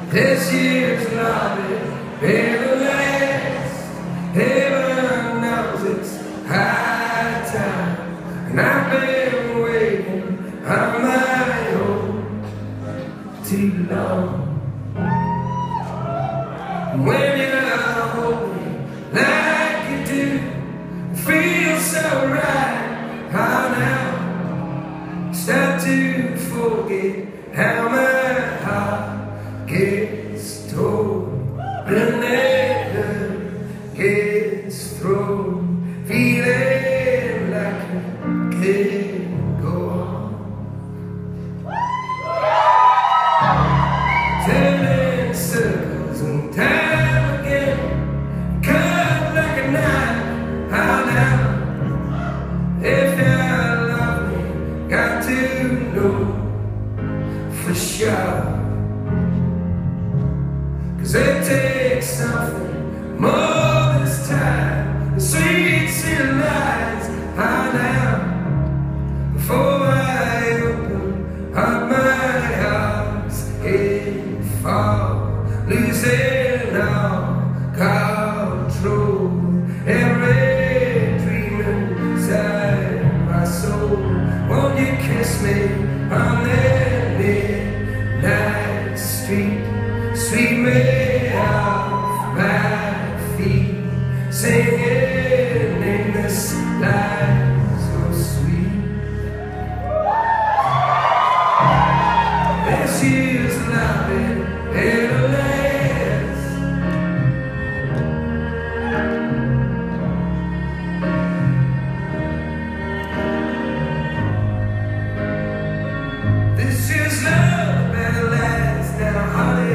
This year's love is everlast. Heaven knows it's high time, and I've been waiting on my own too long. When you hold me like you do, it feels so right. How now start to forget how my heart gets told, and never gets thrown, feeling like it can't go on. Turning circles and time again, cut like a knife. How now, if you love me, got to know for sure. 'Cause it takes something more this time, the sweet city lights. How now, before I open up my arms and fall, losing all control, every dream inside my soul. Won't you kiss me on that midnight street? Sweep me off my feet, singing in this life so sweet. This year's loving it'll last. This year's love it'll last. Now, honey,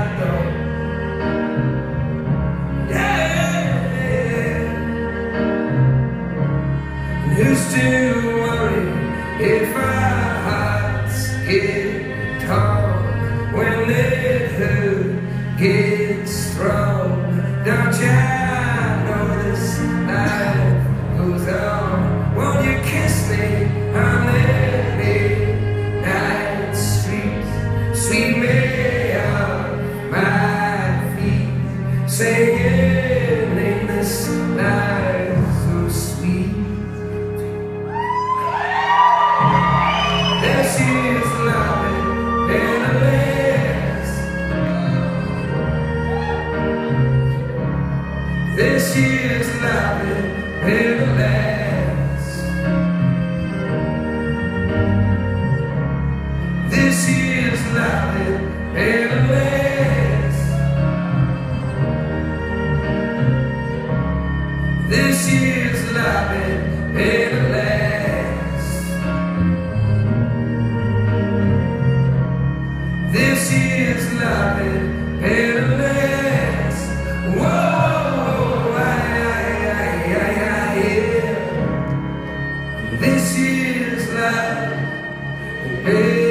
who's to worry if our hearts get torn when it hurt gets strong? Don't you know this life goes on? Won't you kiss me on that midnight street? Sweep me off my feet, singing in this life so sweet. This year's loving it'll last. This year's loving it'll last. This year's loving it'll last. This year's loving it'll last. This year's loving it'll last. Whoa, yeah. This year's love.